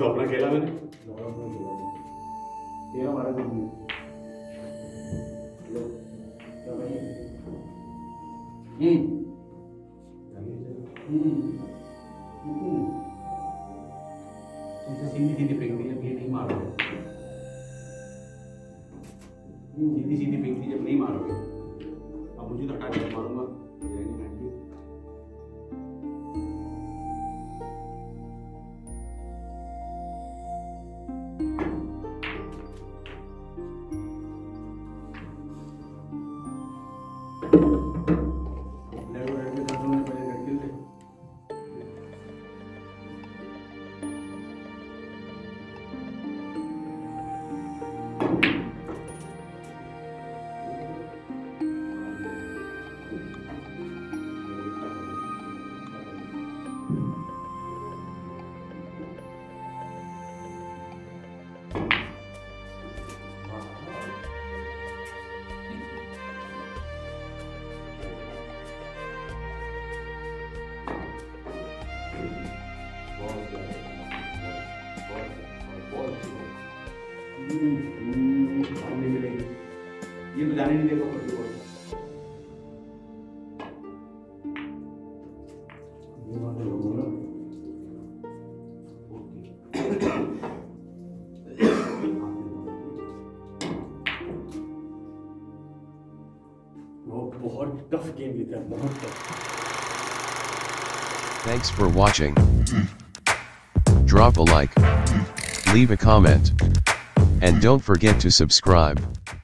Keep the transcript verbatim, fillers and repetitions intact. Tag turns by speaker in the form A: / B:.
A: तो अपना खेला मैंने
B: तेरा हमारा कुछ नहीं क्या भाई हम्म हम्म
A: तुमसे सीधी सीधी फेंक दी जब ये नहीं मारोगे सीधी सीधी फेंक दी जब नहीं मारोगे अब मुझे तो हटा के मारूंगा नहीं मिलेगी ये तो जाने नहीं देगा कोई भी
B: वो बहुत टफ गेम जीता है बहुत tough
C: Thanks for watching. Drop a like, leave a comment, and don't forget to subscribe.